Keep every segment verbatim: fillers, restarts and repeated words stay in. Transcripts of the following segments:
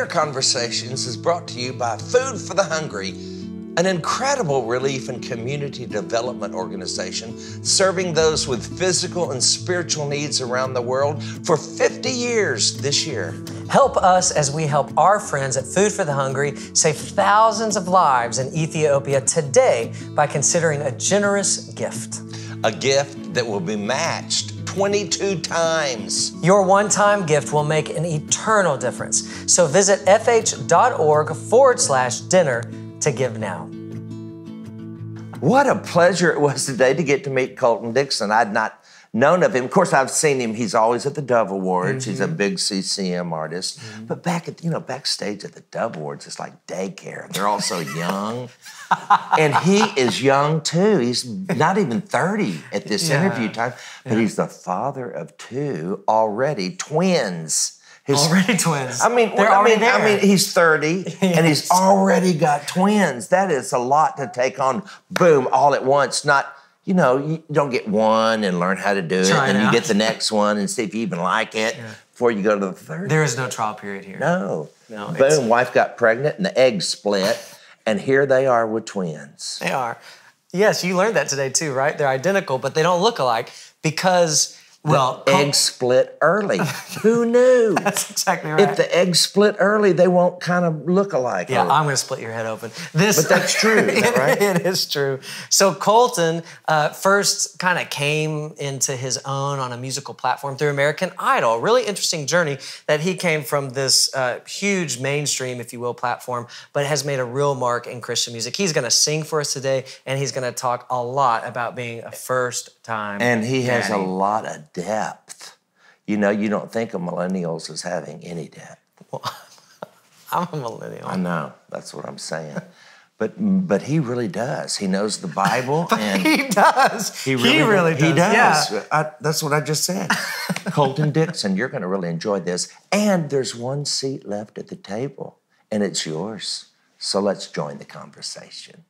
Dinner Conversations is brought to you by Food for the Hungry, an incredible relief and community development organization serving those with physical and spiritual needs around the world for fifty years this year. Help us as we help our friends at Food for the Hungry save thousands of lives in Ethiopia today by considering a generous gift. A gift that will be matched twenty-two times. Your one-time gift will make an eternal difference. So visit fh.org forward slash dinner to give now. What a pleasure it was today to get to meet Colton Dixon. I'd not known of him. Of course, I've seen him. He's always at the Dove Awards. Mm-hmm. He's a big C C M artist. Mm-hmm. But back at, you know, backstage at the Dove Awards, it's like daycare. They're all so young. And he is young too. He's not even thirty at this yeah. interview time, but yeah. he's the father of two already, twins. His, already twins. I mean, They're I mean, there. I mean, he's thirty yes. and he's already got twins. That is a lot to take on, boom, all at once. Not, you know, you don't get one and learn how to do it, Try and it you out. get the next one and see if you even like it yeah. before you go to the third. There is no trial period here. No. No. Boom, it's... wife got pregnant and the eggs split, and here they are with twins. They are. Yes, you learned that today too, right? They're identical, but they don't look alike because... Well, the eggs split early. Who knew? That's exactly right. If the eggs split early, they won't kind of look alike. Yeah, I'm going to split your head open. This, but that's true, is that right? It is true. So Colton uh, first kind of came into his own on a musical platform through American Idol. Really interesting journey that he came from this uh, huge mainstream, if you will, platform, but has made a real mark in Christian music. He's going to sing for us today, and he's going to talk a lot about being a first-time And he has daddy. a lot of depth. You know, you don't think of millennials as having any depth. Well, I'm a millennial. I know. That's what I'm saying. But but he really does. He knows the Bible. But and he does. He really, he really does. He does. Yeah. I, that's what I just said. Colton Dixon, you're going to really enjoy this. And there's one seat left at the table, and it's yours. So let's join the conversation.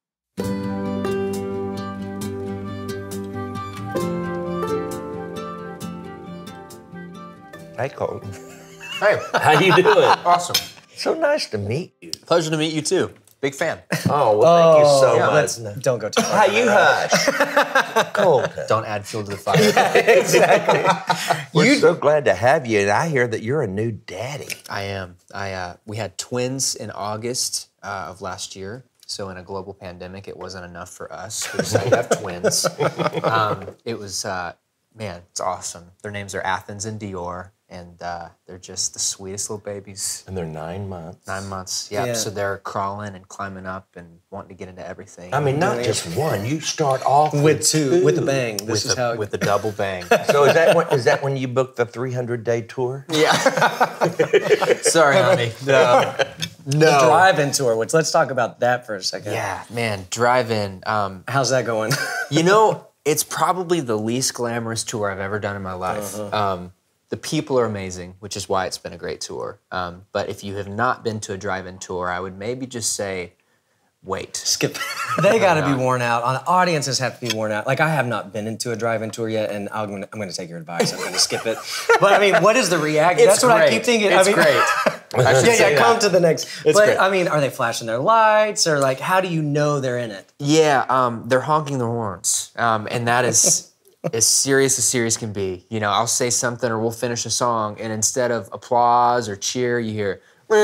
Hi, Colton. Hey. How you doing? Awesome. So nice to meet you. Pleasure to meet you, too. Big fan. Oh, well, thank you so yeah, much. let's, don't go too far. How you hush? Colton. Don't add fuel to the fire. Yeah, exactly. We're you, so glad to have you, and I hear that you're a new daddy. I am. I uh, we had twins in August uh, of last year. So in a global pandemic, it wasn't enough for us. We decided to have twins. Um, it was, uh, man, it's awesome. Their names are Athens and Dior. And uh, they're just the sweetest little babies. And they're nine months. Nine months, yep. Yeah. So they're crawling and climbing up and wanting to get into everything. I mean, not just one. You start off with, with two, two. with a bang. This with is a, how it... with a double bang. So is that when, is that when you booked the three hundred day tour? Yeah. Sorry, honey. No. No. The drive-in tour, which let's talk about that for a second. Yeah, man, drive-in. Um, How's that going? You know, it's probably the least glamorous tour I've ever done in my life. Uh-huh. Um, The people are amazing, which is why it's been a great tour. Um, but if you have not been to a drive-in tour, I would maybe just say, wait. Skip. They got to be worn out. Audiences have to be worn out. Like, I have not been into a drive-in tour yet, and I'm going to I'm gonna take your advice. I'm going to skip it. But, I mean, what is the reaction? That's great. what I keep thinking. It's I mean, great. I should yeah, say yeah, that. come to the next. It's but, great. I mean, are they flashing their lights? Or, like, how do you know they're in it? Yeah, um, they're honking their horns. Um, and that is... as serious as serious can be. You know, I'll say something or we'll finish a song, and instead of applause or cheer, you hear...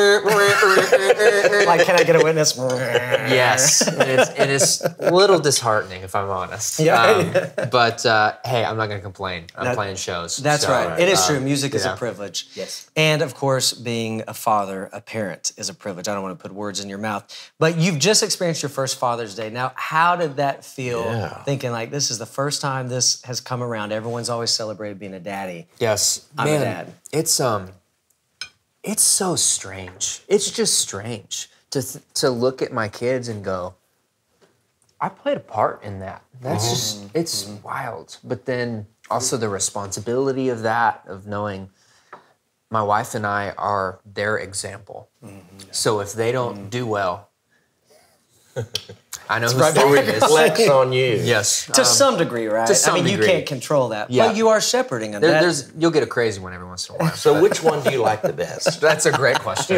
Like, can I get a witness? Yes. And it's, and it's a little disheartening, if I'm honest. Yeah. Um, but, uh, hey, I'm not going to complain. I'm That, playing shows. That's so, right. It is um, true. Music is yeah. a privilege. Yes. And, of course, being a father, a parent, is a privilege. I don't want to put words in your mouth. But you've just experienced your first Father's Day. Now, how did that feel, Yeah. thinking, like, this is the first time this has come around? Everyone's always celebrated being a daddy. Yes. I'm a Man, dad. It's, um, it's so strange. It's just strange to, th- to look at my kids and go, I played a part in that. That's Mm-hmm. just, it's mm-hmm. wild. But then also the responsibility of that, of knowing my wife and I are their example. Mm-hmm. So if they don't mm-hmm. do well, I know whose right story back. it is. Flex on you. Yes. To Um, some degree, right? to some I mean, degree. you can't control that, Yeah. but you are shepherding them. there, That- there's you'll get a crazy one every once in a while. So which one do you like the best? That's a great question.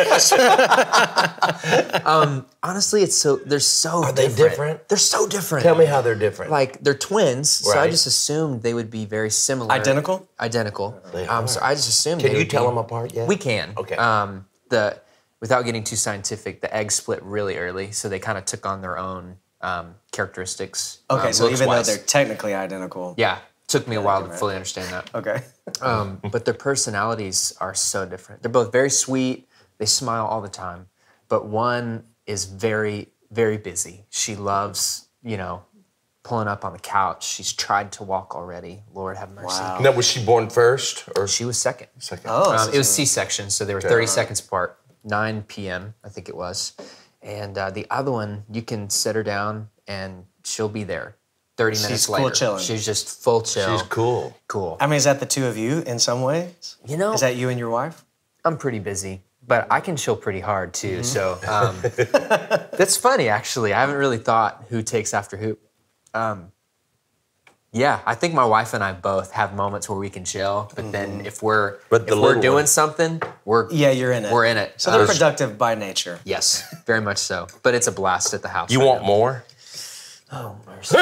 um, honestly, it's so they're so Are they different. different? They're so different. Tell me how they're different. Like they're twins, so I Right. just assumed they would be very similar. Identical? Identical. They Um, are. so I just assumed. Can they you would tell be- them apart yet? We can. Okay. Um, the without getting too scientific, the eggs split really early, so they kind of took on their own um, characteristics. okay, um, so even though looks-wise. they're technically identical. yeah, took me a while to fully understand that. Okay. Um, but their personalities are so different. They're both very sweet. They smile all the time. But one is very, very busy. She loves, you know, pulling up on the couch. She's tried to walk already. Lord have mercy. Wow. Now, was she born first or She was second. second? Oh, Um, so it was so- C-section, so they were thirty seconds apart. nine p.m. I think it was. And uh, the other one, you can sit her down and she'll be there. thirty minutes She's cool later. chilling. She's just full chill. She's cool. Cool. I mean, is that the two of you in some ways? You know, Is that you and your wife? I'm pretty busy, but I can chill pretty hard too. Mm-hmm. So um, that's funny, actually. I haven't really thought who takes after who. Um, yeah, I think my wife and I both have moments where we can chill, but then if we're But if the we're little doing one- something, we're Yeah, you're in it. we're in it. So they're Uh, productive by nature. yes, very much so. But it's a blast at the house. You right want now. more? Oh, mercy.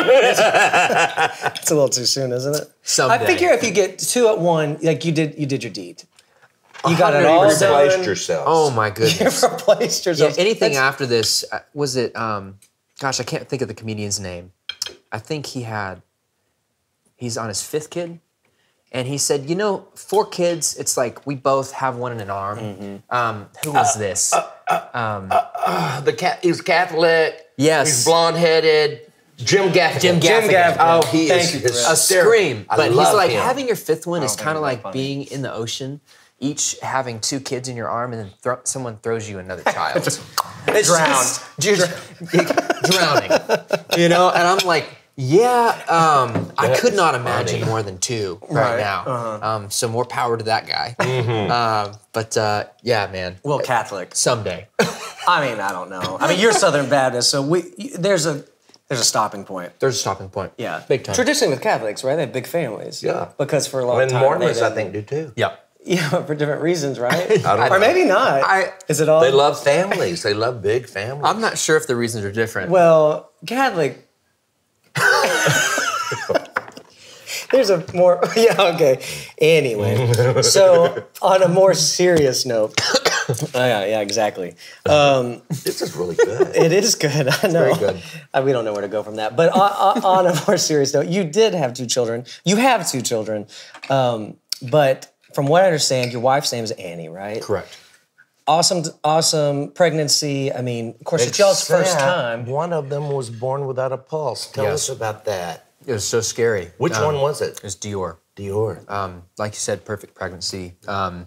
It's a little too soon, isn't it? Someday. I figure if you get two at one, like you did, you did your deed. You got it You all replaced done. yourself. Oh my goodness. You replaced Yeah, yourself. anything That's- after this, uh, was it, um, gosh, I can't think of the comedian's name. I think he had, he's on his fifth kid. And he said, you know, four kids, it's like we both have one in an arm. Mm-hmm. Um, who was this? The cat. He's Catholic. Yes. He's blonde-headed. Jim Gaffigan. Jim Jim Gaffigan. Gaffigan. Oh, he Thank is you for that. A hysterical. scream. I But he's love like, him. having your fifth one is think kind of it's like funny. being in the ocean, each having two kids in your arm, and then thro- someone throws you another child. It's Drowned. just- just drowning. You know? And I'm like, yeah, um, I That could is not imagine funny. more than two right, Right, now. uh-huh. Um, so more power to that guy. Mm-hmm. Um, but uh, yeah, man. Well, Catholic. Someday. I mean, I don't know. I mean, you're Southern Baptist, so we there's a there's a stopping point. There's a stopping point. Yeah, Big time. Traditionally with Catholics, right? They have big families. Yeah. because for a long And time, Mormons, they I didn't- think, do too. Yep. Yeah, but for different reasons, right? I don't or know. maybe not. I- Is it all? They love families. They love big families. I'm not sure if the reasons are different. Well, Catholic. There's a more, yeah, okay. Anyway, so on a more serious note, oh, yeah, yeah, exactly. Um, This is really good. it is good, I know. very good. Uh, we don't know where to go from that. But on, on, on a more serious note, you did have two children. You have two children. Um, but from what I understand, your wife's name is Annie, right? Correct. Awesome, awesome pregnancy. I mean, of course, it's y'all's first Except time. One of them was born without a pulse. Tell Yes. us about that. It was so scary. Which Um, one was it? It was Dior. Dior. Um, like you said, perfect pregnancy. Um,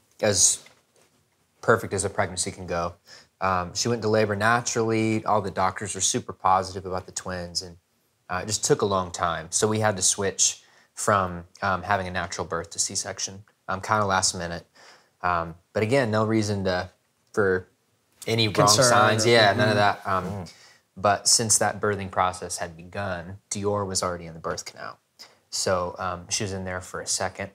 as perfect as a pregnancy can go. Um, she went into labor naturally. All the doctors were super positive about the twins, and uh, it just took a long time. So we had to switch from um, having a natural birth to C-section, um, kind of last minute. Um, but again, no reason to for any Concern wrong signs. or- Yeah, none of that. Um, But since that birthing process had begun, Dior was already in the birth canal. So um, she was in there for a second.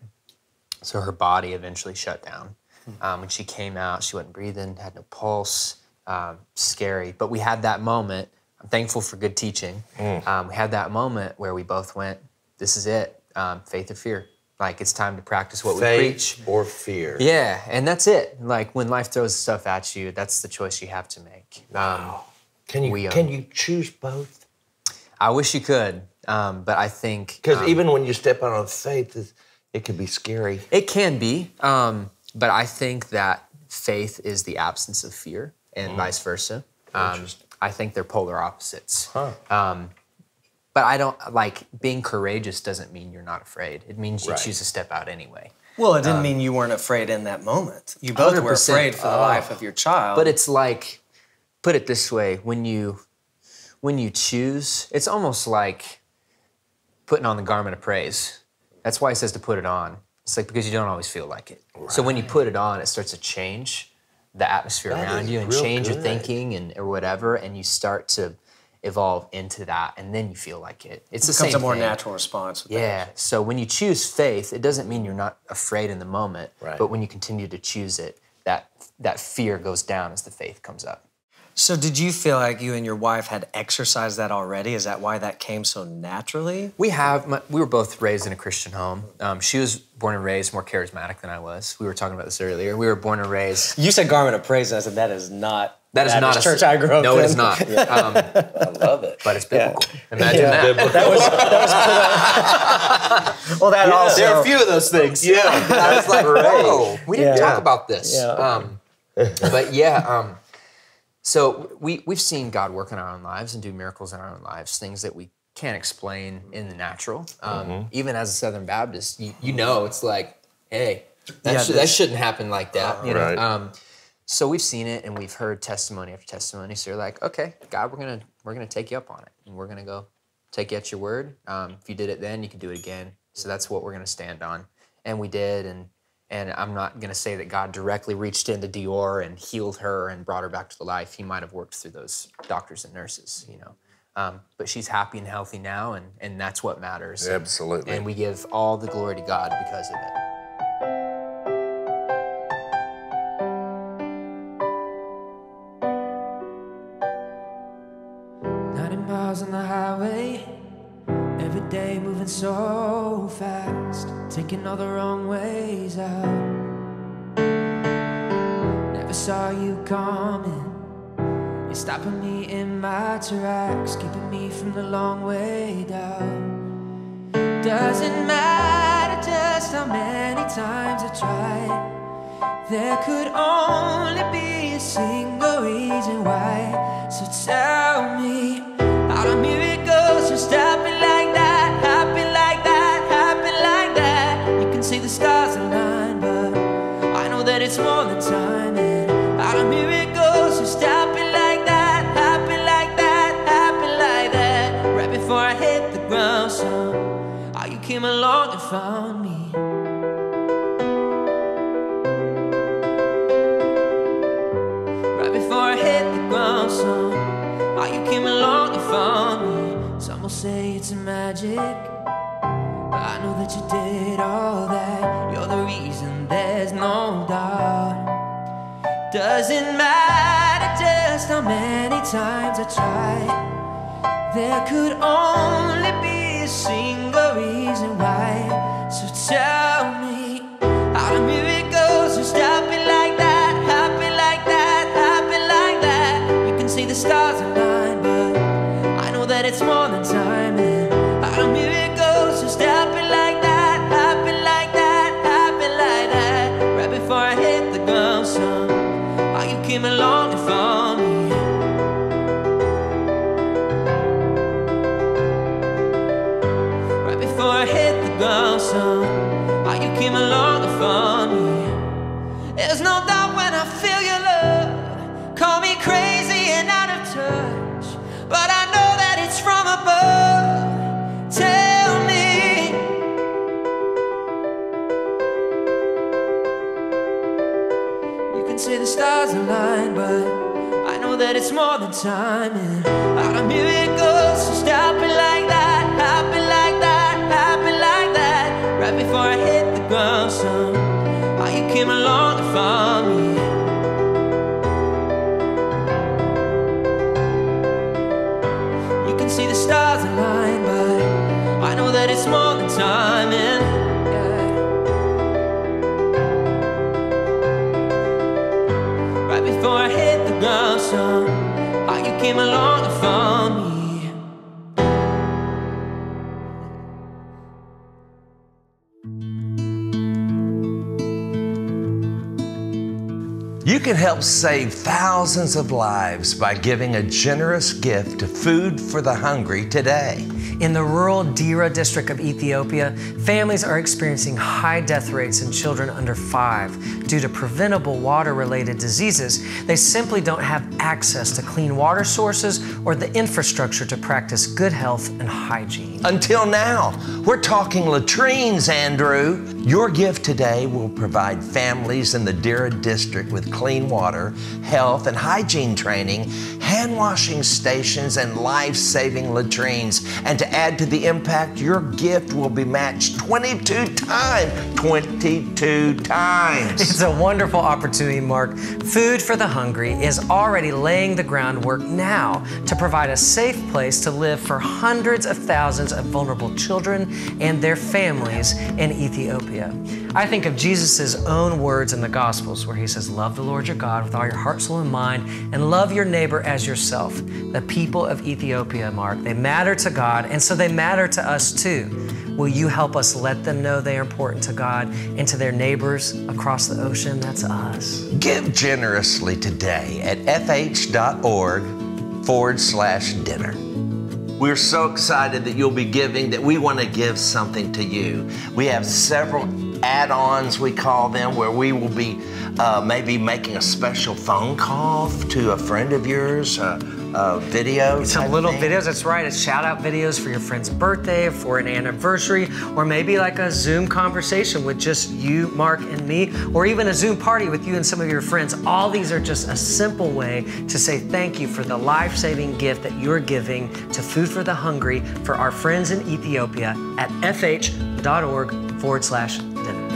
So her body eventually shut down. Um, when she came out, she wasn't breathing, had no pulse, um, scary. But we had that moment. I'm thankful for good teaching. Um, we had that moment where we both went, this is it, um, faith or fear. Like, it's time to practice what we preach. Faith or fear. Yeah, and that's it. Like, when life throws stuff at you, that's the choice you have to make. Um, Can you We, um, can you choose both? I wish you could, um, but I think... Because um, even when you step out on faith, it, it can be scary. It can be, um, but I think that faith is the absence of fear, and vice versa. Um, I think they're polar opposites. Huh. Um, but I don't like being courageous. Doesn't mean you're not afraid. It means you Right. choose to step out anyway. Well, it didn't mean you weren't afraid in that moment. You both one hundred were percent. afraid for the life of your child. But it's like, put it this way: when you when you choose, it's almost like putting on the garment of praise. That's why he says to put it on. It's like because you don't always feel like it. So when you put it on, it starts to change the atmosphere That around is you and real change your good. thinking and or whatever, and you start to evolve into that, and then you feel like it. It's the It becomes same a more thing. natural response. With Yeah. that. So when you choose faith, it doesn't mean you're not afraid in the moment, Right. but when you continue to choose it, that that fear goes down as the faith comes up. So did you feel like you and your wife had exercised that already? Is that why that came so naturally? We have. My, we were both raised in a Christian home. Um, she was born and raised more charismatic than I was. We were talking about this earlier. We were born and raised. You said garment of praise, and I said that is not That is not a church I grew up no, in. it is not. Um, I love it. but it's biblical. Imagine Yeah. that. That was, that was well, that also. There are a few of those things. Yeah. I was like, whoa, we didn't Yeah. talk about this. Yeah. Um, but yeah, um, so we, we've seen God work in our own lives and do miracles in our own lives, things that we can't explain in the natural. Um, Mm-hmm. Even as a Southern Baptist, you, you know, it's like, hey, that, Yeah, should, that shouldn't happen like that. You know? Right. Um, so we've seen it and we've heard testimony after testimony. So you're like, okay, God, we're gonna we're gonna take you up on it, and we're gonna go take you at your word. Um, if you did it then, you can do it again. So that's what we're gonna stand on, and we did. And and I'm not gonna say that God directly reached into Dior and healed her and brought her back to the life. He might have worked through those doctors and nurses, you know. Um, but she's happy and healthy now, and and that's what matters. Absolutely. And we give all the glory to God because of it. ninety miles on the highway, every day moving so fast, taking all the wrong ways out. Never saw you coming, you're stopping me in my tracks, keeping me from the long way down. Doesn't matter just how many times I tried, there could only be a single reason why. So tell me, how the miracles just happen like that, happen like that, happen like that. You can see the stars align, but I know that it's more than timing. How the miracles just happen like that, happen like that, happen like that. Right before I hit the ground, son, how you came along and found me. Before I hit the ground, son, how you came along and found me. Some will say it's magic, but I know that you did all that. You're the reason, there's no doubt. Doesn't matter just how many times I tried, there could only be a single reason why. So tell me, how the miracles just happen like that, happen like that, happen like that. You can see the stars align, but I know that it's more than timing. How the miracles just happen like that, happen like that, happen like that. Right before I hit the ground, son, how you came along and found me. Right before I hit the ground, son, how you came along and found me. There's no doubt when I feel your love, call me crazy and out of touch, but I know that it's from above. Tell me, you can say the stars align, but I know that it's more than timing. How the miracles just happen like that, happen like that, happen like that. Right before I hit the ground, son, how you came along and found me. You can see the stars align, but I know that it's more than timing. Yeah. Right before I hit the ground, son, how you came along and found me. You can help save thousands of lives by giving a generous gift to Food for the Hungry today. In the rural Dira district of Ethiopia, families are experiencing high death rates in children under five due to preventable water-related diseases. They simply don't have access to clean water sources or the infrastructure to practice good health and hygiene. Until now, we're talking latrines, Andrew. Your gift today will provide families in the Dira district with clean water, health, and hygiene training, hand washing stations, and life-saving latrines. And to add to the impact, your gift will be matched twenty-two times. twenty-two times. It's a wonderful opportunity, Mark. Food for the Hungry is already laying the groundwork now to provide a safe place to live for hundreds of thousands of vulnerable children and their families in Ethiopia. I think of Jesus' own words in the Gospels where he says, love the Lord your God with all your heart, soul, and mind, and love your neighbor as yourself. The people of Ethiopia, Mark, they matter to God, and so they matter to us too. Will you help us let them know they are important to God and to their neighbors across the ocean? That's us. Give generously today at fh.org forward slash dinner. We're so excited that you'll be giving that we want to give something to you. We have several add-ons, we call them, where we will be uh, maybe making a special phone call to a friend of yours, uh, uh, video. Some little thing. videos, that's right. It's shout-out videos for your friend's birthday, for an anniversary, or maybe like a Zoom conversation with just you, Mark, and me, or even a Zoom party with you and some of your friends. All these are just a simple way to say thank you for the life-saving gift that you're giving to Food for the Hungry for our friends in Ethiopia at fh.org forward slash dinner.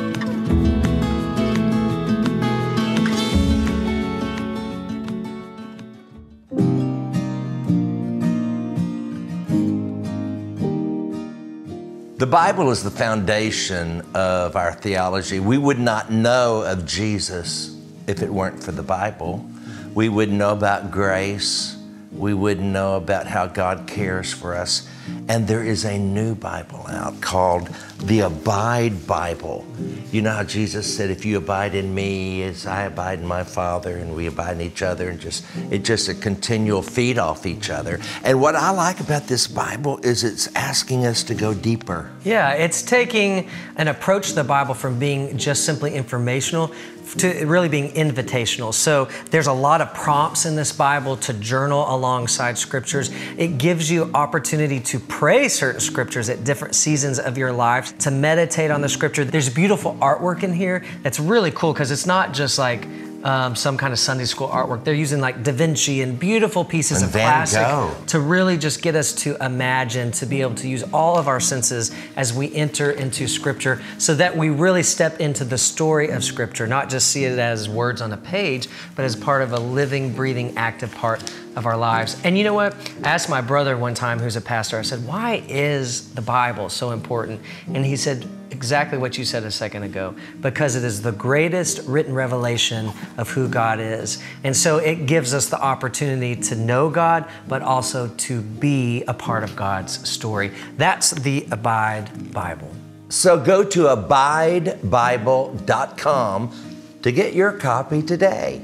The Bible is the foundation of our theology. We would not know of Jesus if it weren't for the Bible. We wouldn't know about grace. We wouldn't know about how God cares for us. And there is a new Bible out called the Abide Bible. You know how Jesus said, if you abide in me as I abide in my Father, and we abide in each other, and just it's just a continual feed off each other. And what I like about this Bible is it's asking us to go deeper. Yeah, it's taking an approach to the Bible from being just simply informational to really being invitational. So there's a lot of prompts in this Bible to journal alongside scriptures. It gives you opportunity to pray certain scriptures at different seasons of your life, to meditate on the scripture. There's beautiful artwork in here that's really cool because it's not just like Um, some kind of Sunday school artwork. They're using like Da Vinci and beautiful pieces and of Van plastic Gogh. to really just get us to imagine, to be able to use all of our senses as we enter into Scripture so that we really step into the story of Scripture, not just see it as words on a page, but as part of a living, breathing, active part of our lives. And you know what? I asked my brother one time, who's a pastor, I said, why is the Bible so important? And he said, exactly what you said a second ago, because it is the greatest written revelation of who God is. And so it gives us the opportunity to know God, but also to be a part of God's story. That's the Abide Bible. So go to abide bible dot com to get your copy today.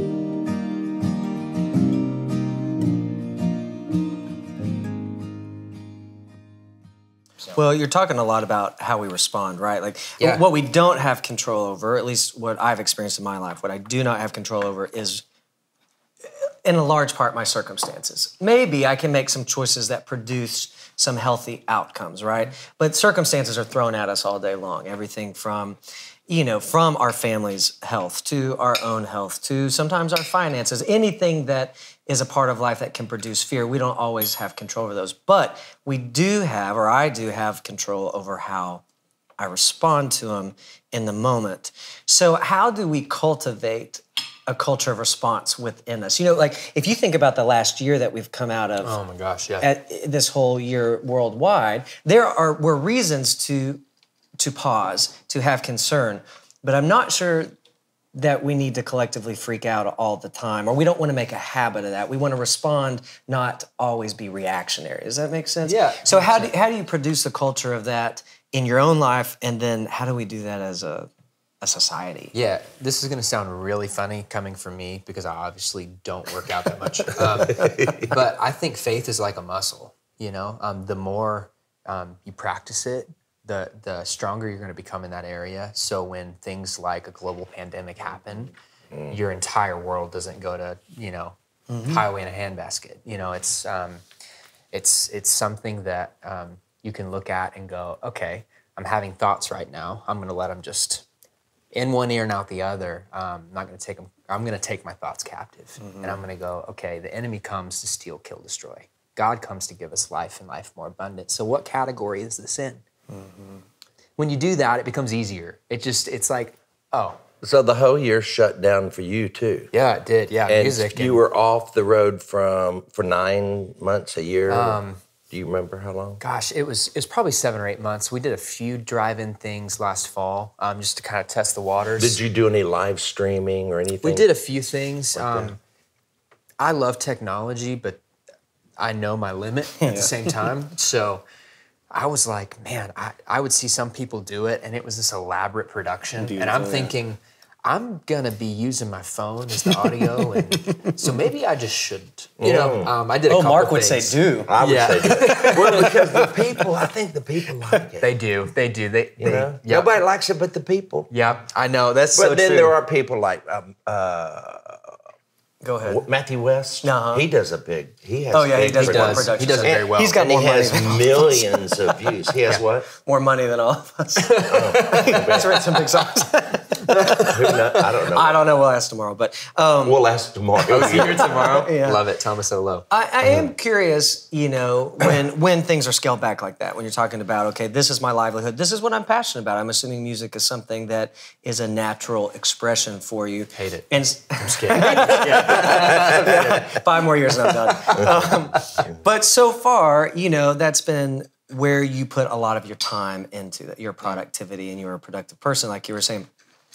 Well, you're talking a lot about how we respond, right? Like Yeah. what we don't have control over, at least what I've experienced in my life, what I do not have control over is, in a large part, my circumstances. Maybe I can make some choices that produce some healthy outcomes, right? But circumstances are thrown at us all day long. Everything from, you know, from our family's health to our own health to sometimes our finances, anything that is a part of life that can produce fear. We don't always have control over those, but we do have, or I do have control over how I respond to them in the moment. So how do we cultivate a culture of response within us? You know, like if you think about the last year that we've come out of, Oh my gosh, yeah. at this whole year worldwide, there are were reasons to to pause, to have concern, but I'm not sure that we need to collectively freak out all the time, or we don't want to make a habit of that. We want to respond, not always be reactionary. Does that make sense? Yeah. So how do, how do you produce the culture of that in your own life, and then how do we do that as a, a society? Yeah, this is going to sound really funny coming from me because I obviously don't work out that much. Um, but I think faith is like a muscle, you know? Um, the more um, you practice it, the the stronger you're going to become in that area. So when things like a global pandemic happen, mm. your entire world doesn't go to, you know, mm-hmm. highway in a handbasket. You know, it's um, it's it's something that um, you can look at and go, okay, I'm having thoughts right now. I'm going to let them just in one ear and out the other. Um, I'm not going to take them I'm going to take my thoughts captive. Mm-hmm. And I'm going to go, okay, the enemy comes to steal, kill, destroy. God comes to give us life and life more abundant. So what category is this in? Mm-hmm. When you do that, it becomes easier. It just, it's like, oh. So the whole year shut down for you too? Yeah, it did. Yeah, and music. you and, were off the road from for nine months, a year? Um, do you remember how long? Gosh, it was it was probably seven or eight months. We did a few drive-in things last fall um, just to kind of test the waters. Did you do any live streaming or anything? We did a few things. Like um, I love technology, but I know my limit at the same time. So I was like, man, I, I would see some people do it, and it was this elaborate production. Beautiful, and I'm yeah. thinking, I'm gonna be using my phone as the audio, and so maybe I just shouldn't. You know, um, I did a oh, couple Mark would things. say do. I would yeah. say do. Well, because the people, I think the people like it. They do, they do. They, you they, know, yep. nobody likes it but the people. Yeah, I know. That's but so then true. there are people like um, uh, Go ahead. Matthew West. Uh-huh. He does a big. He has. Oh yeah, he does. He does. He does it very well. He's got and more he money has than all millions of views. He has yeah. what? More money than all of us. Oh, he's written some big songs. Who knows? I don't know. I don't know. We'll ask tomorrow, but um, we'll ask tomorrow. Oh, is he here tomorrow? Yeah. Love it. Thomas so low. I, I am curious, you know, when when things are scaled back like that, when you're talking about, okay, this is my livelihood, this is what I'm passionate about. I'm assuming music is something that is a natural expression for you. Hate it. And I'm just kidding. Five more years and I'm done. Um, but so far, you know, that's been where you put a lot of your time into, your productivity, and you're a productive person, like you were saying.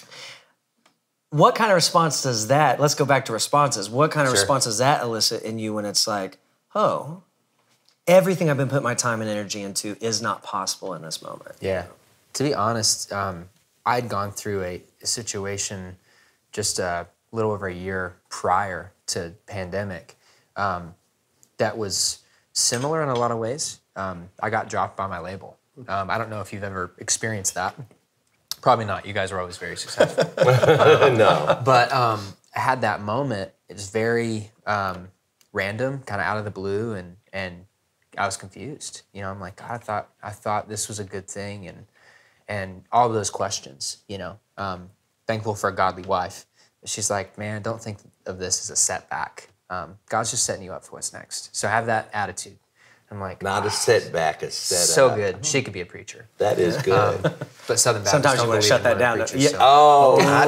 What kind of response does that, let's go back to responses, what kind of Sure. response does that elicit in you when it's like, oh, everything I've been putting my time and energy into is not possible in this moment? Yeah. To be honest, um, I'd gone through a, a situation just a little over a year prior to pandemic um, that was similar in a lot of ways. Um, I got dropped by my label. Um, I don't know if you've ever experienced that. Probably not. You guys were always very successful. um, no. But um, I had that moment. It was very um, random, kind of out of the blue, and and I was confused. You know, I'm like, God, I thought I thought this was a good thing, and and all of those questions. You know, um, thankful for a godly wife. She's like, man, don't think of this as a setback. Um, God's just setting you up for what's next. So have that attitude. I'm like, not ah, a setback, a setup. So good. She could be a preacher. That is good. Um, but Southern Baptists Sometimes you don't want to believe shut in that women down. preachers, Yeah. so. Oh, I do.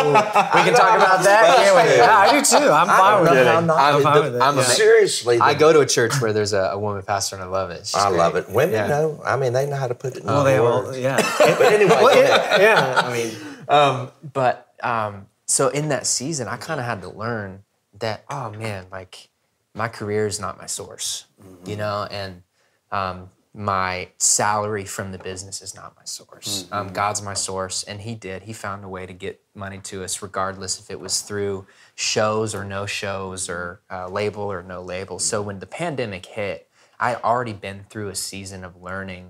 We can talk about that. Can't we? Yeah, I do too. I'm fine with it. I'm, I'm, fine with it. I'm yeah. a, Seriously. I go to a church where there's a, a woman pastor, and I love it. She's I great. love it. Women Yeah. know. I mean, they know how to put it in Well, they words. all, yeah. But anyway, Well, yeah, yeah. I mean, Um, but um, so in that season, I kind of had to learn that, oh man, like my career is not my source, mm-hmm. you know, and um, my salary from the business is not my source. Mm-hmm. Um, God's my source, and He did. He found a way to get money to us, regardless if it was through shows or no shows, or uh, label or no label. So when the pandemic hit, I'd already been through a season of learning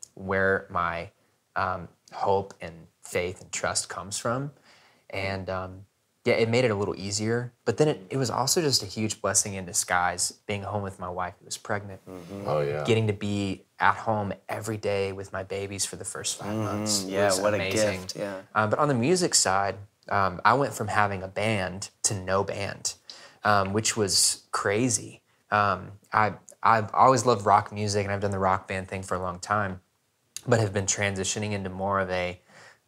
where my um, hope and faith and trust comes from, and um, yeah, it made it a little easier. But then it, it was also just a huge blessing in disguise, being home with my wife who was pregnant. Mm-hmm. Oh yeah. Getting to be at home every day with my babies for the first five mm-hmm. months. Yeah, was what amazing. a gift. Yeah. Um, but on the music side, um, I went from having a band to no band, um, which was crazy. Um, I I've always loved rock music, and I've done the rock band thing for a long time, but have been transitioning into more of a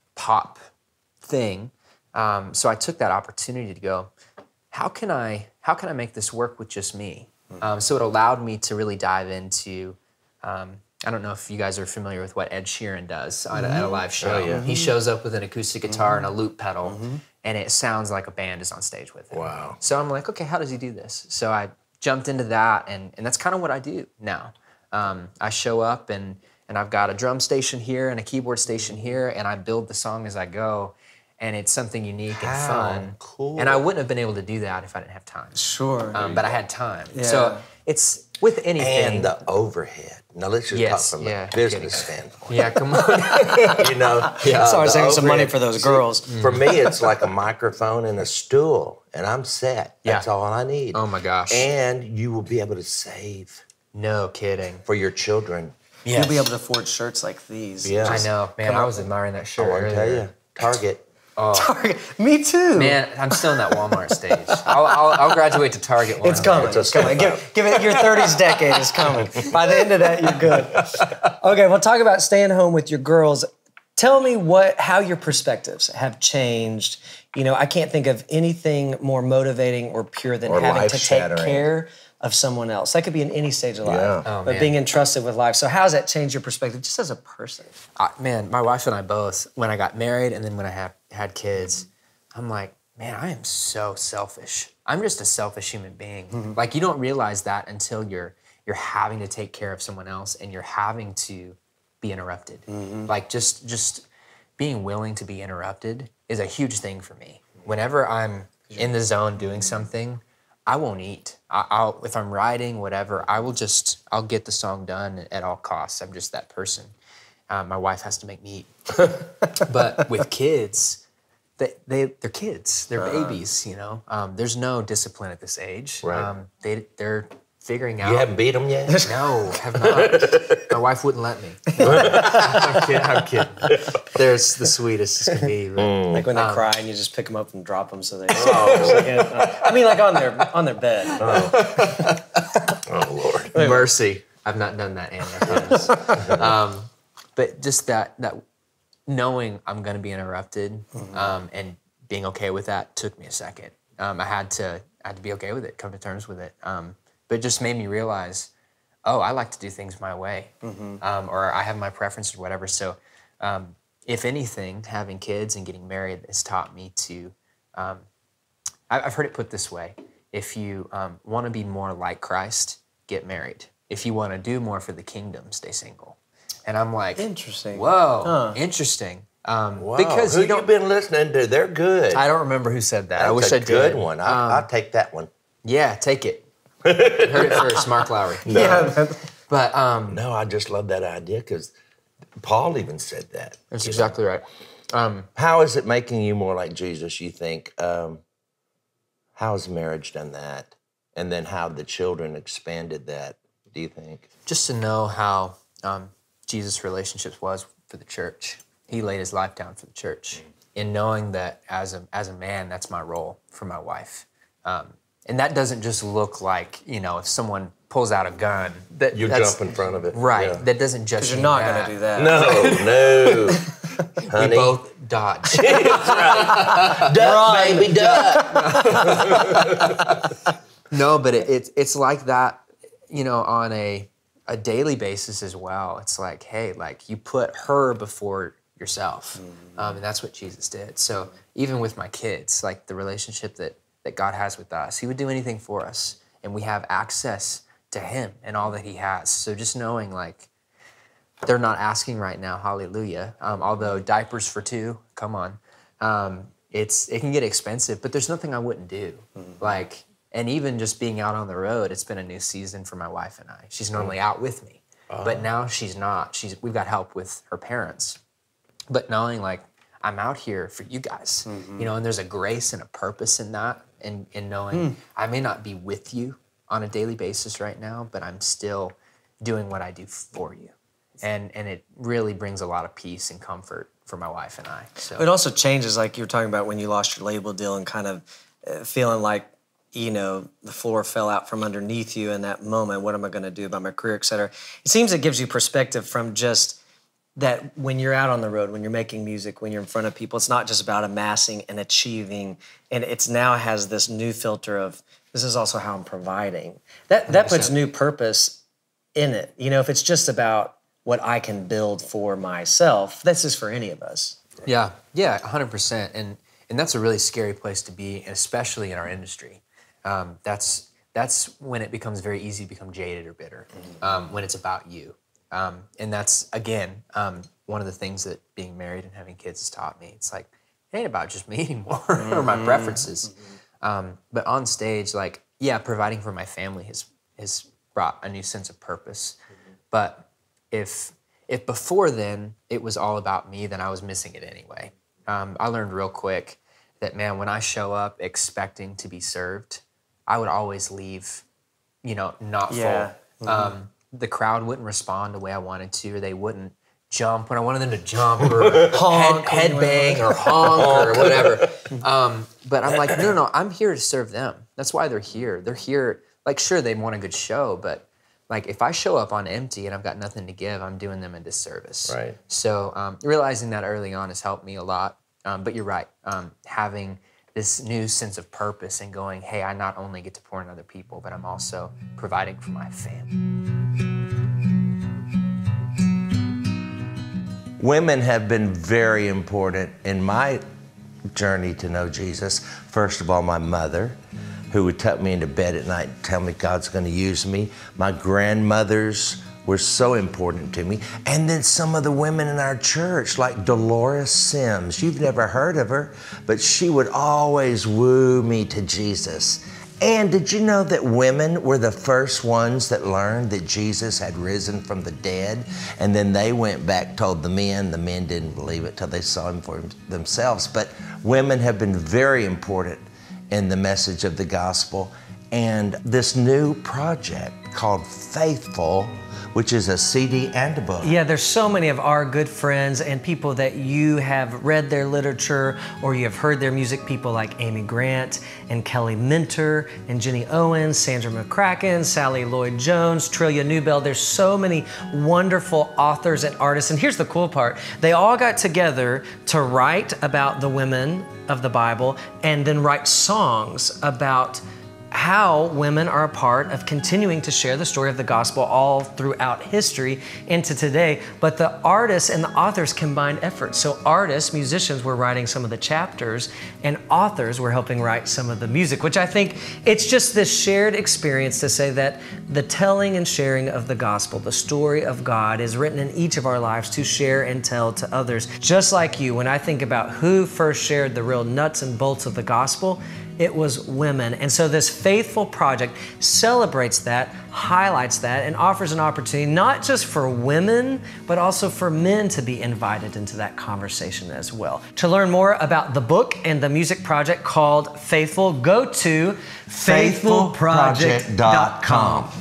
pop thing. Um, so I took that opportunity to go, how can I how can I make this work with just me? Mm-hmm. Um, so it allowed me to really dive into, um, I don't know if you guys are familiar with what Ed Sheeran does at, mm-hmm. at a live show. Oh, yeah. He shows up with an acoustic guitar mm-hmm. and a loop pedal, mm-hmm. and it sounds like a band is on stage with him. Wow. So I'm like, okay, how does he do this? So I jumped into that, and, and that's kind of what I do now. Um, I show up, and and I've got a drum station here and a keyboard station here, and I build the song as I go. And it's something unique and How fun. cool. And I wouldn't have been able to do that if I didn't have time. Sure. Um, but I had time. Yeah. So it's with anything. And the overhead. Now let's just Yes, talk from yeah, a business standpoint. Yeah, come on. You know, Yeah. uh, Sorry, the saving some money overhead- for those See, girls. For me, it's like a microphone and a stool, and I'm set. That's Yeah. all I need. Oh my gosh. And you will be able to save No kidding. for your children. Yes. You'll be able to afford shirts like these. Yeah. I know. Man, I was admiring that I shirt want to tell earlier. you, Target. Oh. Target. Me too. Man, I'm still in that Walmart stage. I'll, I'll, I'll graduate to Target one It's coming. It's coming. Give, give it your thirties decade is coming. By the end of that, you're good. Okay, we'll talk about staying home with your girls. Tell me what how your perspectives have changed. You know, I can't think of anything more motivating or pure than Or having to take life-shattering. care of someone else. That could be in any stage of life. Yeah. Oh, but man. being entrusted with life. So how has that changed your perspective just as a person? I, man, my wife and I both, when I got married and then when I had, had kids, I'm like, man, I am so selfish. I'm just a selfish human being. Mm-hmm. Like, you don't realize that until you're you're having to take care of someone else and you're having to be interrupted. Mm-hmm. Like, just just being willing to be interrupted is a huge thing for me. Whenever I'm in the zone doing something, I won't eat. I, I'll if I'm writing, whatever, I will just, I'll get the song done at all costs. I'm just that person. Um, my wife has to make me eat. But with kids, they, they, they're kids. They're uh-huh. babies, you know. Um, there's no discipline at this age. Right. Um, they, they're figuring out. You haven't beat them yet? No, have not. My wife wouldn't let me. I'm kidding. I'm kidding. They're the sweetest as can be. But, Mm. Like when they um, cry and you just pick them up and drop them so they. Oh. I mean, like on their on their bed. Oh, oh Lord. Mercy. I've not done that, Annie, I promise. um, but just that that knowing I'm going to be interrupted mm-hmm. um, and being okay with that took me a second. Um, I had to I had to be okay with it, come to terms with it. Um, but it just made me realize, oh, I like to do things my way, mm-hmm. um, or I have my preferences or whatever. So um, if anything, having kids and getting married has taught me to, um, I, I've heard it put this way, if you um, want to be more like Christ, get married. If you want to do more for the kingdom, stay single. And I'm like, interesting. Whoa, huh. interesting. Um, Wow. Because Who you don't. you been listening to? They're good. I don't remember who said that. That's I wish a I did. good one. I, Um, I'll take that one. Yeah, take it. Heard it first, Mark Lowry. No. Yeah. But um, No, I just love that idea because Paul even said that. that's exactly right. Um, How is it making you more like Jesus, you think? Um, how has marriage done that? And then how the children expanded that, do you think? just to know how um, Jesus' relationships was for the church. He laid his life down for the church. In knowing that as a as a man, that's my role for my wife. Um, and that doesn't just look like, you know, if someone pulls out a gun. That, You that's, jump in front of it. Right. Yeah. That doesn't just Because you're mean not that. going to do that. No, no. Honey. We both dodge. Duck, baby, duck. No, but it, it, it's like that, you know, on a, a daily basis as well. It's like, hey, like you put her before yourself. Mm-hmm. Um, and that's what Jesus did. So even with my kids, like the relationship that, that God has with us, he would do anything for us. And we have access to him and all that he has. So just knowing like they're not asking right now, hallelujah. Um, although diapers for two, come on. Um, it's it can get expensive, but there's nothing I wouldn't do. Mm-hmm. Like, and even just being out on the road, it's been a new season for my wife and I. She's normally out with me, uh-huh. but now she's not. She's we've got help with her parents. But knowing like I'm out here for you guys, mm-hmm. you know, and there's a grace and a purpose in that, and in knowing mm. I may not be with you on a daily basis right now, but I'm still doing what I do for you, and and it really brings a lot of peace and comfort for my wife and I. So it also changes, like you were talking about when you lost your label deal and kind of uh, feeling like, you know, the floor fell out from underneath you in that moment. What am I going to do about my career, et cetera? It seems it gives you perspective from just that when you're out on the road, when you're making music, when you're in front of people, it's not just about amassing and achieving. And it's now has this new filter of, this is also how I'm providing. That that puts new purpose in it. You know, if it's just about what I can build for myself, that's just for any of us. Yeah, yeah, one hundred percent. And and that's a really scary place to be, especially in our industry. Um, that's that's when it becomes very easy to become jaded or bitter, mm-hmm. um, when it's about you. Um, and that's, again, um, one of the things that being married and having kids has taught me. It's like, it ain't about just me anymore mm-hmm. or my preferences. Mm-hmm. Um, but on stage, like, yeah, providing for my family has has brought a new sense of purpose. Mm-hmm. But if if before then it was all about me, then I was missing it anyway. Um, I learned real quick that, man, when I show up expecting to be served, I would always leave, you know, not yeah. full. Mm-hmm. Um, the crowd wouldn't respond the way I wanted to, or they wouldn't jump when I wanted them to jump or honk, head, head bang or honk or whatever. Um, but I'm like, no, no, no, I'm here to serve them. That's why they're here. They're here, like, sure, they want a good show, but like if I show up on empty and I've got nothing to give, I'm doing them a disservice. Right. So um, realizing that early on has helped me a lot. Um, but you're right, um, having this new sense of purpose and going, hey, I not only get to pour in other people, but I'm also providing for my family. Women have been very important in my journey to know Jesus. First of all, my mother, who would tuck me into bed at night and tell me God's going to use me. My grandmothers were so important to me. And then some of the women in our church, like Dolores Sims. You've never heard of her, but she would always woo me to Jesus. And did you know that women were the first ones that learned that Jesus had risen from the dead? And then they went back, told the men. The men didn't believe it till they saw him for themselves. But women have been very important in the message of the gospel. And this new project called Faithful, which is a C D and a book. Yeah, there's so many of our good friends and people that you have read their literature or you have heard their music, people like Amy Grant and Kelly Minter and Jenny Owens, Sandra McCracken, Sally Lloyd-Jones, Trillia Newbell. There's so many wonderful authors and artists. And here's the cool part. They all got together to write about the women of the Bible and then write songs about how women are a part of continuing to share the story of the gospel all throughout history into today. But the artists and the authors combined efforts. So artists, musicians were writing some of the chapters and authors were helping write some of the music, which I think it's just this shared experience to say that the telling and sharing of the gospel, the story of God, is written in each of our lives to share and tell to others. Just like you, when I think about who first shared the real nuts and bolts of the gospel, it was women. And so this Faithful project celebrates that, highlights that, and offers an opportunity not just for women, but also for men to be invited into that conversation as well. To learn more about the book and the music project called Faithful, go to faithful project dot com.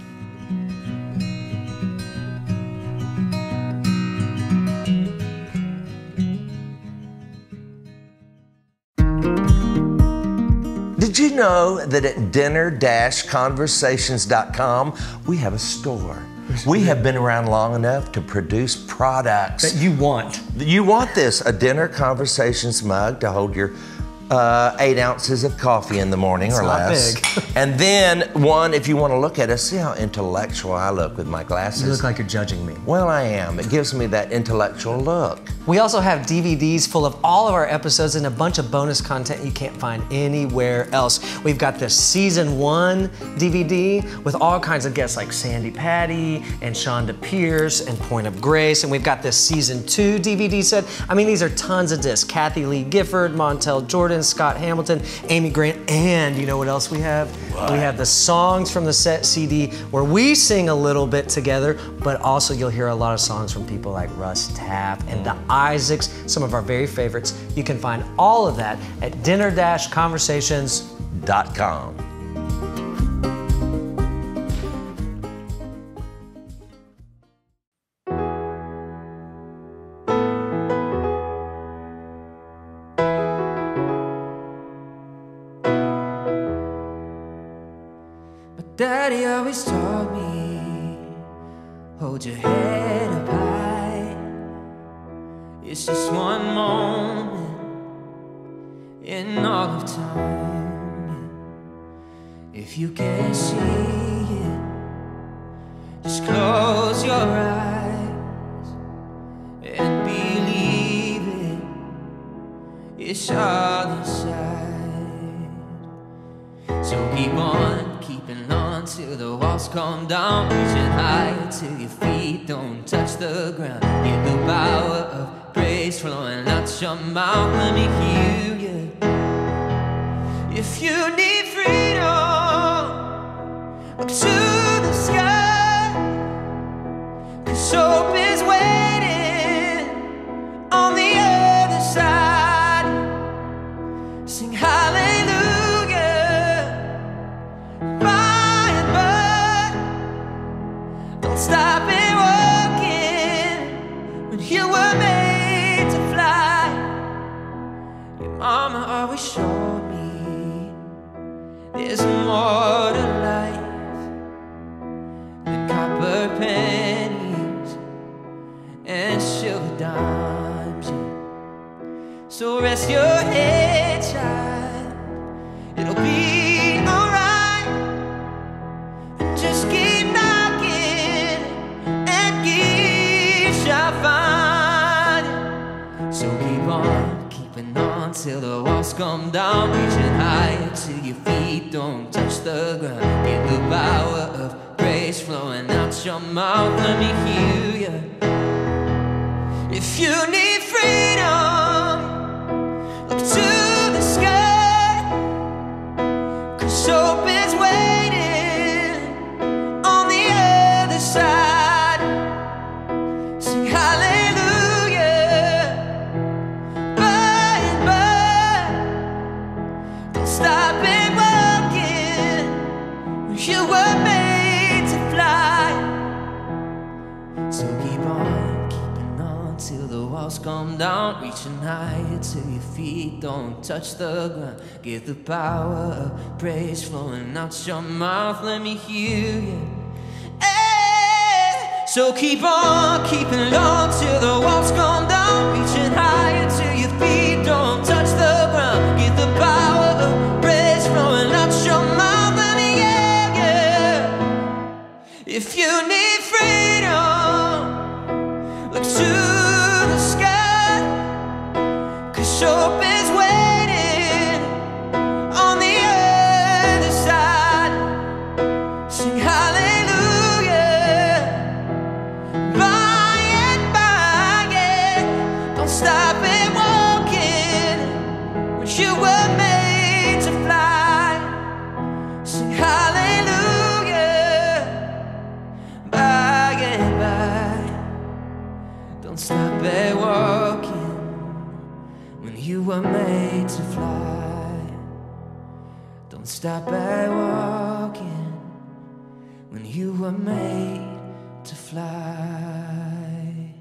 Did you know that at dinner dash conversations dot com, we have a store? We have been around long enough to produce products. That you want. You want this, a Dinner Conversations mug to hold your uh, eight ounces of coffee in the morning it's or not less. Big. And then one, if you want to look at us, see how intellectual I look with my glasses. You look like you're judging me. Well, I am. It gives me that intellectual look. We also have D V Ds full of all of our episodes and a bunch of bonus content you can't find anywhere else. We've got this season one D V D with all kinds of guests like Sandy Patty and Shonda Pierce and Point of Grace. And we've got this season two D V D set. I mean, these are tons of discs. Kathy Lee Gifford, Montel Jordan, Scott Hamilton, Amy Grant, and you know what else we have? What? We have the songs from the set C D where we sing a little bit together, but also you'll hear a lot of songs from people like Russ Taff and the Isaacs, some of our very favorites. You can find all of that at dinner dash conversations dot com. Daddy always taught me, hold your head up high. It's just one moment in all of time. If you can't see it, just close your eyes and believe it. It's all inside. So keep on keeping on till the walls come down, reaching higher till your feet don't touch the ground. Feel the power of grace flowing out your mouth. Let me hear you. If you need freedom, look to the sky, 'cause hope is waiting on the other side. Sing hallelujah. Stop it walking Mama always showed me there's more to life than copper pennies and silver dimes. Yeah. So rest your head, child, it'll be alright. Just keep knocking and you shall find it. So keep on keeping on till the walls come down, reaching higher till your feet don't touch the ground. Get the power of praise flowing out your mouth. Let me hear you. If you need freedom, look to the sky, 'cause hope is waiting on the other side. Sing hallelujah, by and by. Don't stop and walking, you were made to fly. So keep on keeping on till the walls come down, reaching higher till your feet don't touch the ground. Get the power of praise flowing out your mouth. Let me hear you. Hey. So keep on keeping on till the walls come down, reaching higher till your feet don't touch the ground. Get the power of praise flowing out your mouth. Let me hear you. If you need freedom, look to the sky, 'cause hope is waiting on the other side. Sing hallelujah, by and by, yeah. Don't stop and walking, when you were made to fly. Sing hallelujah, by and by. Don't stop and walking, when you were made to fly. Don't stop and walking, when you were made to fly.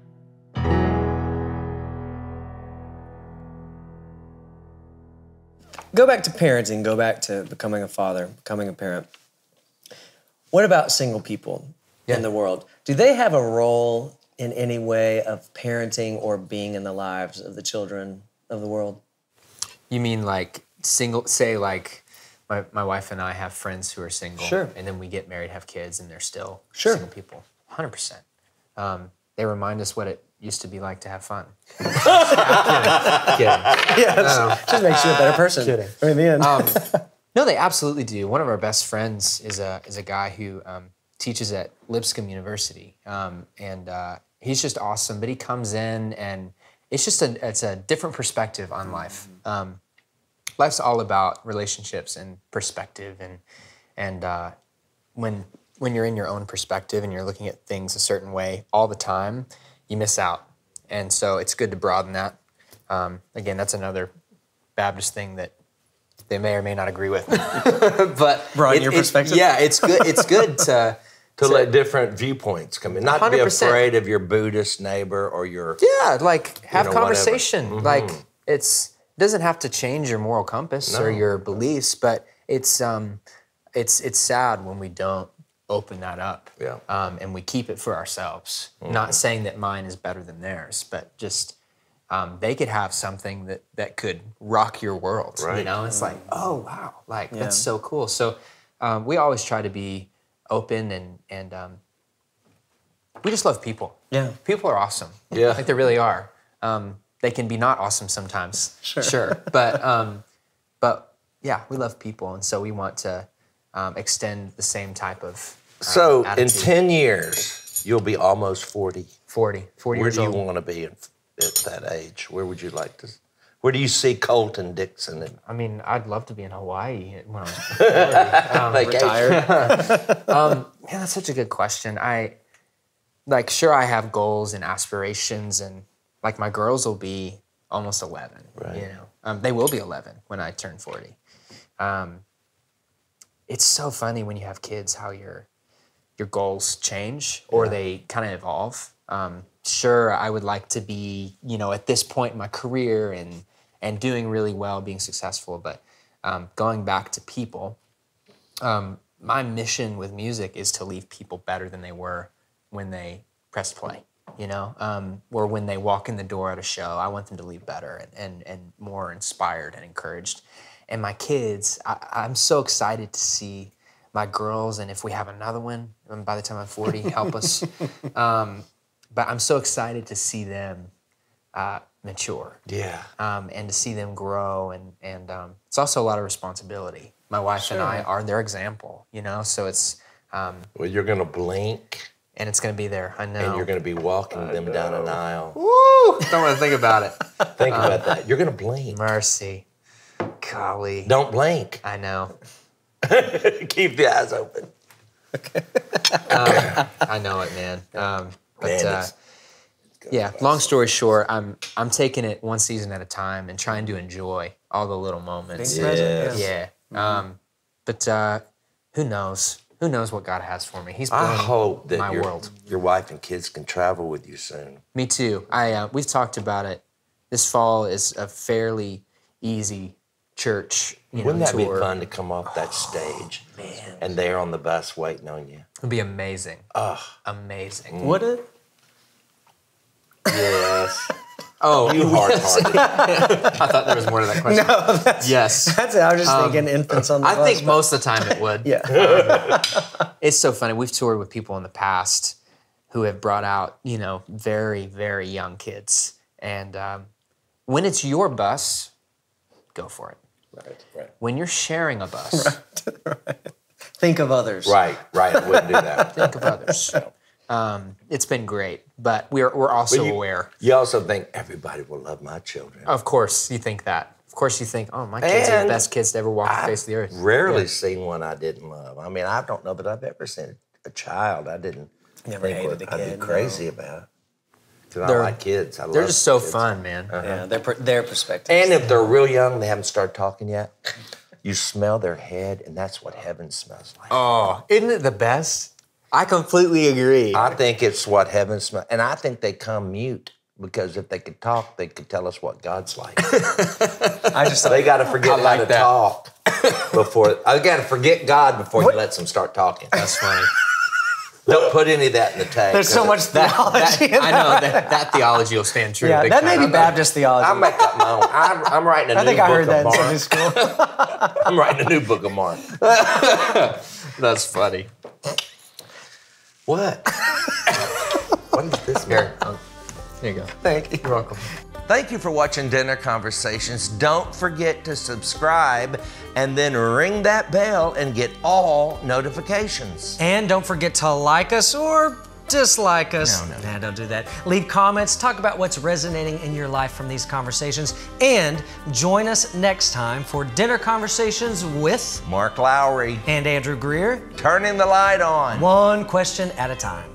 Go back to parenting, go back to becoming a father, becoming a parent. What about single people in the world? Do they have a role in any way of parenting or being in the lives of the children of the world? You mean like single, say like my, my wife and I have friends who are single. Sure. And then we get married, have kids, and they're still Sure. single people. one hundred percent. Um, they remind us what it used to be like to have fun. kidding. kidding. Yeah, it just makes you a better person. Kidding. I mean, the end. Um, no, they absolutely do. One of our best friends is a is a guy who um, teaches at Lipscomb University, um, and uh, he's just awesome. But he comes in, and it's just a it's a different perspective on life. Um, life's all about relationships and perspective, and and uh, when when you're in your own perspective and you're looking at things a certain way all the time, you miss out. And so it's good to broaden that. Um, again, that's another Baptist thing that they may or may not agree with. But broaden it, your it, perspective. Yeah, it's good. It's good to to, to let different viewpoints come in, not one hundred be percent. afraid of your Buddhist neighbor or your yeah, like have know, conversation. Mm-hmm. Like it's it doesn't have to change your moral compass No. or your beliefs, but it's um it's it's sad when we don't open that up. Yeah. Um, and we keep it for ourselves. Mm-hmm. Not saying that mine is better than theirs, but just um, they could have something that, that could rock your world. Right. You know, it's like, oh wow, like Yeah. that's so cool. So um, we always try to be open and and um, we just love people. Yeah. People are awesome. Yeah. Like they really are. Um, they can be not awesome sometimes. Sure. Sure. But um, but yeah, we love people, and so we want to um, extend the same type of uh, So in attitude. ten years, you'll be almost forty. forty, forty Where years do you old. want to be in, at that age? Where would you like to? Where do you see Colton Dixon? In, I mean, I'd love to be in Hawaii when I'm forty. Um, Retired. um, man, that's such a good question. I like sure I have goals and aspirations, and like my girls will be almost eleven. Right. You know, um, they will be eleven when I turn forty. Um, it's so funny when you have kids how your your goals change or Yeah. they kind of evolve. Um, sure, I would like to be, you know, at this point in my career and and doing really well, being successful. But um, going back to people, um, my mission with music is to leave people better than they were when they pressed play, you know, um, or when they walk in the door at a show. I want them to leave better and, and, and more inspired and encouraged. And my kids, I, I'm so excited to see my girls, and if we have another one, and by the time I'm forty, help us. Um, but I'm so excited to see them uh, mature. Yeah. Um, and to see them grow, and and um, it's also a lot of responsibility. My wife Sure. and I are their example, you know. So it's um, Well, you're gonna blink, and it's going to be there. I know. and you're gonna be walking I them know. down an aisle. Woo! Don't want to think about it. Think about that. You're gonna blink. Mercy, golly. Don't blink. I know. Keep the eyes open. um, I know it, man. Um, but Man, uh, it's- yeah, long story short, I'm I'm taking it one season at a time and trying to enjoy all the little moments. Being present, Yes. yeah. Yeah. Um, but uh, who knows? Who knows what God has for me? He's I blown hope that my your, world. your wife and kids can travel with you soon. Me too. I uh, we've talked about it. This fall is a fairly easy church. You Wouldn't know, that tour. be fun to come off that stage and they're on the bus waiting on you? It'd be amazing. Oh, Amazing. Would it? yes. Oh, You hard-hearted. I thought there was more to that question. No, that's, Yes. that's it. I was just Um, thinking infants on the I bus. think but- most of the time it would. Yeah. It's so funny. We've toured with people in the past who have brought out, you know, very, very young kids. And um, when it's your bus, go for it. Right, right. When you're sharing a bus, Think of others. Right, right. I wouldn't do that. think of others. Um, it's been great, but we're we're also But you, aware. You also think everybody will love my children. Of course, you think that. Of course, you think, oh, my kids are And the best kids to ever walk the face of the earth. Rarely Yeah. seen one I didn't love. I mean, I don't know that I've ever seen a child I didn't Never think hated would- a I'd kid, be crazy about. Because I They're- like kids. I They're love just so kids. fun, man. Yeah, their per- their perspective. And if they're real young, they haven't started talking yet, you smell their head, and that's what heaven smells like. Oh, isn't it the best? I completely agree. I think it's what heaven smells, and I think they come mute because if they could talk, they could tell us what God's like. I just thought They got to forget I like how to that. talk before. I got to forget God before you let them start talking. That's funny. Don't put any of that in the tag. there's so much theology in I that. know that, that theology will stand true. Yeah, big that may time. be Baptist theology. I'll make up my own. I'm, I'm writing a I new think I book heard that of in Mark. Sunday school. I'm writing a new book of Mark. That's funny. What? What is this, man? Here, um, here you go. Thank you. You're welcome. Thank you for watching Dinner Conversations. Don't forget to subscribe and then ring that bell and get all notifications. And don't forget to like us or dislike us. No, no. Nah, don't do that. Leave comments, talk about what's resonating in your life from these conversations, and join us next time for Dinner Conversations with Mark Lowry, and Andrew Greer, turning the light on. one question at a time.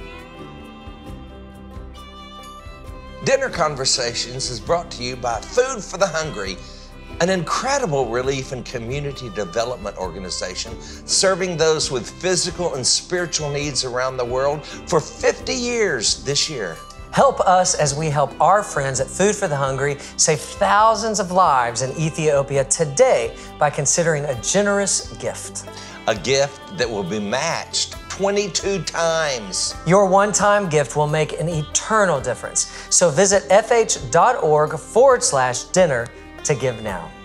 Dinner Conversations is brought to you by Food for the Hungry, an incredible relief and community development organization serving those with physical and spiritual needs around the world for fifty years this year. Help us as we help our friends at Food for the Hungry save thousands of lives in Ethiopia today by considering a generous gift. A gift that will be matched twenty-two times. Your one-time gift will make an eternal difference. So visit fh.org forward slash dinner to give now.